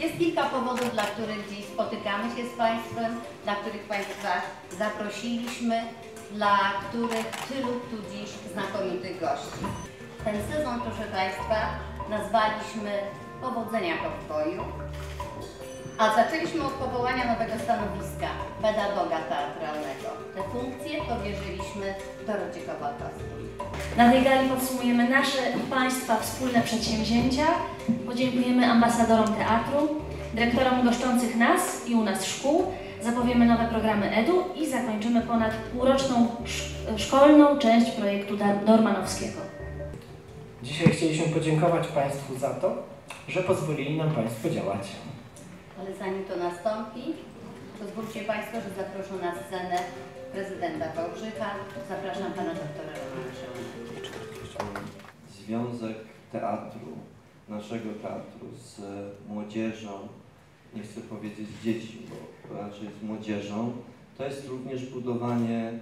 Jest kilka powodów, dla których dziś spotykamy się z Państwem, dla których Państwa zaprosiliśmy, dla których tylu tu dziś znakomitych gości. Ten sezon, proszę Państwa, nazwaliśmy Powodzenia Kowboju, a zaczęliśmy od powołania nowego stanowiska pedagoga teatralnego. Te funkcje powierzyliśmy Dorocie Kowalkowskiej. Na tej gali podsumujemy nasze i Państwa wspólne przedsięwzięcia, podziękujemy ambasadorom teatru, dyrektorom goszczących nas i u nas szkół, zapowiemy nowe programy EDU i zakończymy ponad półroczną szkolną część projektu Dormanowskiego. Dzisiaj chcieliśmy podziękować Państwu za to, że pozwolili nam Państwo działać. Ale zanim to nastąpi, pozwólcie Państwo, że zaproszę na scenę prezydenta Wałbrzycha. Zapraszam Pana doktora Romana Szełna. Związek teatru, naszego teatru z młodzieżą, nie chcę powiedzieć dzieci, bo raczej z młodzieżą, to jest również budowanie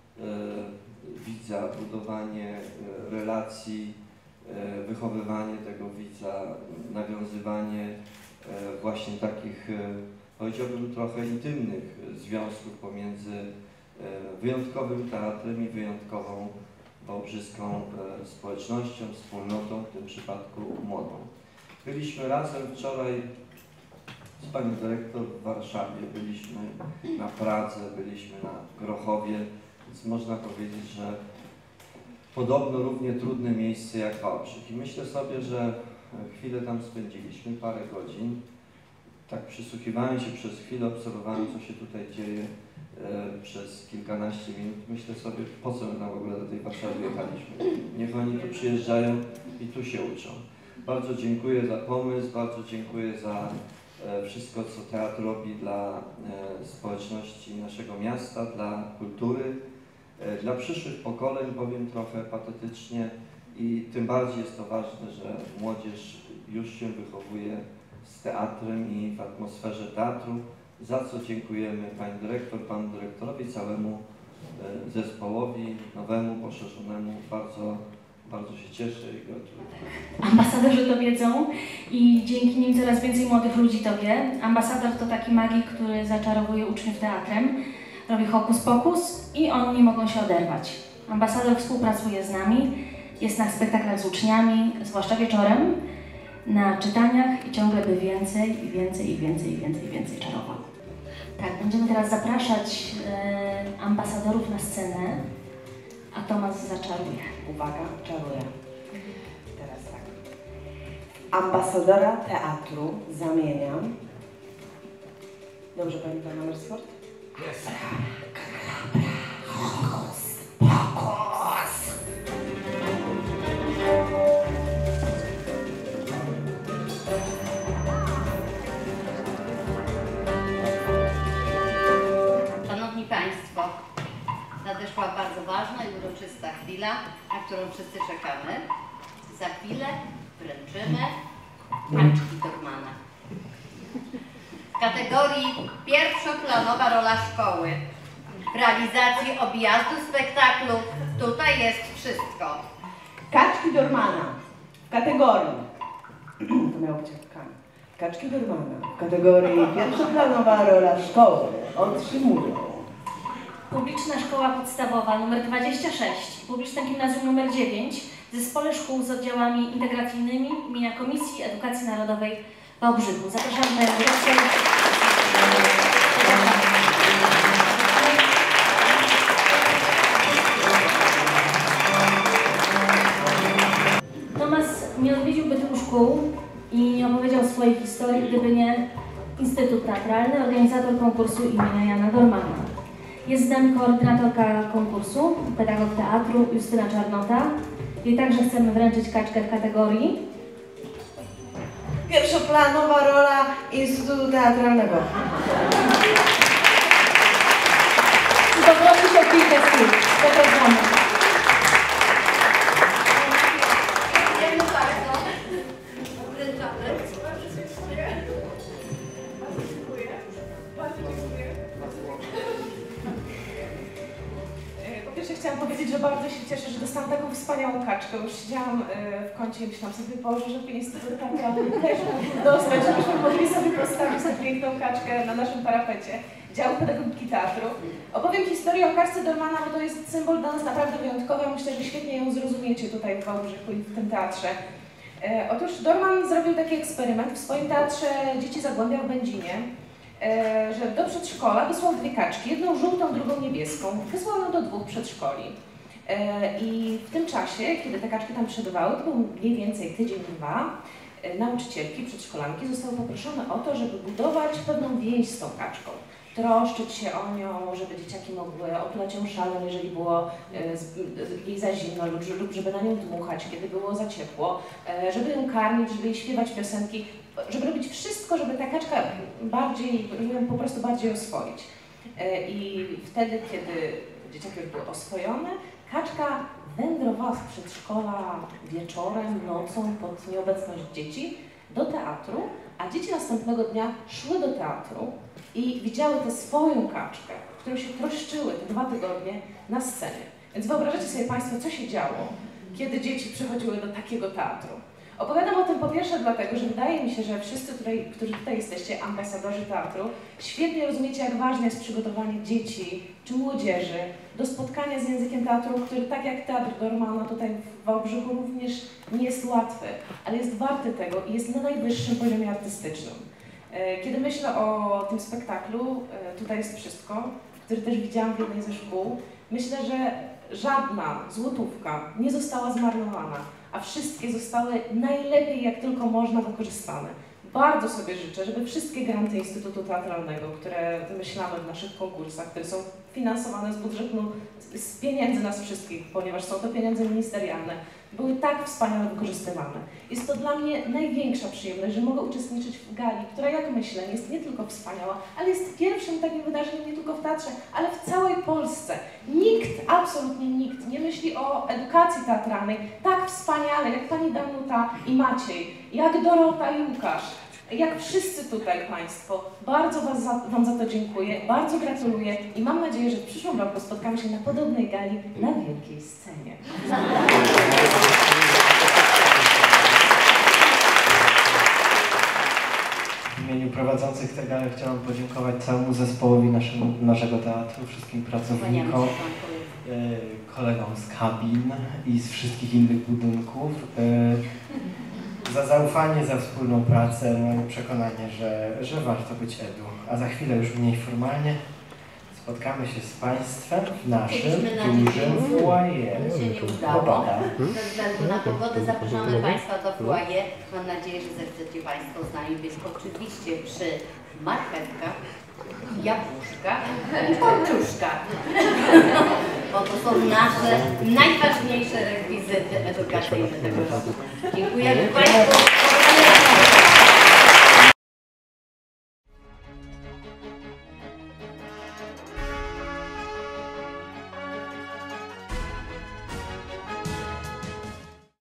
widza, budowanie relacji, wychowywanie tego widza, nawiązywanie właśnie takich, powiedziałbym, trochę intymnych związków pomiędzy wyjątkowym teatrem i wyjątkową wałbrzyską społecznością, wspólnotą, w tym przypadku młodą. Byliśmy razem wczoraj z panią dyrektor w Warszawie, byliśmy na Pradze, byliśmy na Grochowie, więc można powiedzieć, że podobno równie trudne miejsce jak Wałbrzych. I myślę sobie, że chwilę tam spędziliśmy, parę godzin. Tak przysłuchiwałem się przez chwilę, obserwowałem, co się tutaj dzieje przez kilkanaście minut. Myślę sobie, po co my tam w ogóle do tej Warszawy jechaliśmy. Niech oni tu przyjeżdżają i tu się uczą. Bardzo dziękuję za pomysł, bardzo dziękuję za wszystko, co teatr robi dla społeczności naszego miasta, dla kultury, dla przyszłych pokoleń, powiem trochę patetycznie, i tym bardziej jest to ważne, że młodzież już się wychowuje z teatrem i w atmosferze teatru, za co dziękujemy pani dyrektor, panu dyrektorowi, całemu zespołowi nowemu, poszerzonemu. Bardzo się cieszę i gratuluję. Ambasadorzy to wiedzą i dzięki nim coraz więcej młodych ludzi to wie. Ambasador to taki magik, który zaczarowuje uczniów teatrem, robi hokus pokus i oni mogą się oderwać. Ambasador współpracuje z nami, jest na spektaklach z uczniami, zwłaszcza wieczorem, na czytaniach i ciągle by więcej i więcej i więcej i więcej i więcej czarował. Tak, będziemy teraz zapraszać ambasadorów na scenę, a Tomasz zaczaruje. Uwaga, czaruje. Teraz tak. Ambasadora teatru zamieniam. Dobrze pamiętam numer sport? Jest. Szanowni Państwo, nadeszła bardzo ważna i uroczysta chwila, na którą wszyscy czekamy. Za chwilę wręczymy kaczki Dormana. W kategorii pierwszoplanowa rola szkoły w realizacji objazdu spektaklu tutaj jest wszystko. Kaczki Dormana w kategorii. To miało być jak Kaczki Dormana w kategorii pierwszoplanowa rola szkoły otrzymują Publiczna Szkoła Podstawowa nr 26 i Publiczne Gimnazjum nr 9 w Zespole Szkół z oddziałami integracyjnymi imienia Komisji Edukacji Narodowej w Wałbrzychu. Zapraszamy panią dyrektor. Tomasz nie odwiedziłby tylu szkół i nie opowiedział swojej historii, gdyby nie Instytut Teatralny, organizator konkursu imienia Jana Dormana. Jest z nami koordynatorka konkursu, pedagog teatru Justyna Czarnota. I także chcemy wręczyć kaczkę w kategorii pierwszoplanowa rola Instytutu Teatralnego. I poprosić o kilka słów. Zapraszamy. Po pierwsze chciałam powiedzieć, że bardzo się cieszę, że dostałam taką wspaniałą małą kaczkę, już siedziałam w kącie i myślałam sobie, Boże, żeby Instytut Teatralny też mógł dostać, żebyśmy mogli sobie postawić tę piękną kaczkę na naszym parapecie działu pedagogiki teatru. Opowiem historię o kaczce Dormana, bo to jest symbol dla nas naprawdę wyjątkowy, myślę, że świetnie ją zrozumiecie tutaj w Wałbrzychu i w tym teatrze. Otóż Dorman zrobił taki eksperyment w swoim teatrze Dzieci Zagłębia w Będzinie, że do przedszkola wysłał 2 kaczki, jedną żółtą, drugą niebieską. Wysłał ją do 2 przedszkoli. I w tym czasie, kiedy te kaczki tam przebywały, to był mniej więcej tydzień, 2, nauczycielki, przedszkolanki zostały poproszone o to, żeby budować pewną więź z tą kaczką. Troszczyć się o nią, żeby dzieciaki mogły otulać ją szalem, jeżeli było jej za zimno, lub żeby na nią dmuchać, kiedy było za ciepło, żeby ją karmić, żeby jej śpiewać piosenki, żeby robić wszystko, żeby ta kaczka żeby ją po prostu bardziej oswoić. I wtedy, kiedy dzieciaki już były oswojone, kaczka wędrowała z przedszkola wieczorem, nocą pod nieobecność dzieci do teatru, a dzieci następnego dnia szły do teatru i widziały tę swoją kaczkę, którą się troszczyły te 2 tygodnie na scenie. Więc wyobrażacie sobie Państwo, co się działo, kiedy dzieci przychodziły do takiego teatru. Opowiadam o tym po pierwsze dlatego, że wydaje mi się, że wszyscy, którzy tutaj jesteście, ambasadorzy teatru, świetnie rozumiecie, jak ważne jest przygotowanie dzieci czy młodzieży do spotkania z językiem teatru, który tak jak Teatr Dormana tutaj w Wałbrzychu również nie jest łatwy, ale jest warty tego i jest na najwyższym poziomie artystycznym. Kiedy myślę o tym spektaklu, Tutaj jest wszystko, który też widziałam w jednej ze szkół, myślę, że żadna złotówka nie została zmarnowana, a wszystkie zostały najlepiej jak tylko można wykorzystane. Bardzo sobie życzę, żeby wszystkie granty Instytutu Teatralnego, które wymyślamy w naszych konkursach, które są finansowane z budżetu, z pieniędzy nas wszystkich, ponieważ są to pieniądze ministerialne, były tak wspaniale wykorzystywane. Jest to dla mnie największa przyjemność, że mogę uczestniczyć w gali, która, jak myślę, jest nie tylko wspaniała, ale jest pierwszym takim wydarzeniem nie tylko w teatrze, ale w całej Polsce. Nikt, absolutnie nikt nie myśli o edukacji teatralnej tak wspaniale, jak pani Danuta i Maciej, jak Dorota i Łukasz. Jak wszyscy tutaj Państwo, bardzo Wam za to dziękuję, bardzo gratuluję i mam nadzieję, że w przyszłym roku spotkamy się na podobnej gali na wielkiej scenie. W imieniu prowadzących tę galę chciałam podziękować całemu zespołowi naszego teatru, wszystkim pracownikom, kolegom z kabin i z wszystkich innych budynków. Za zaufanie, za wspólną pracę, moje przekonanie, że warto być edu. A za chwilę już mniej formalnie spotkamy się z Państwem w naszym dużym foyer. Się nie udało. Ze względu na pogodę zapraszamy Państwa do foyer. Mam nadzieję, że zechcecie Państwo z nami być oczywiście przy marchewkach, jabłuszkach i pączuszkach. Bo to są nasze najważniejsze rekwizyty edukacyjne tego roku. Dziękujemy Państwu.